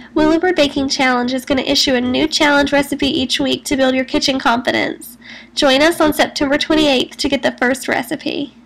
Willow Baking Challenge is going to issue a new challenge recipe each week to build your kitchen confidence. Join us on September 28th to get the first recipe.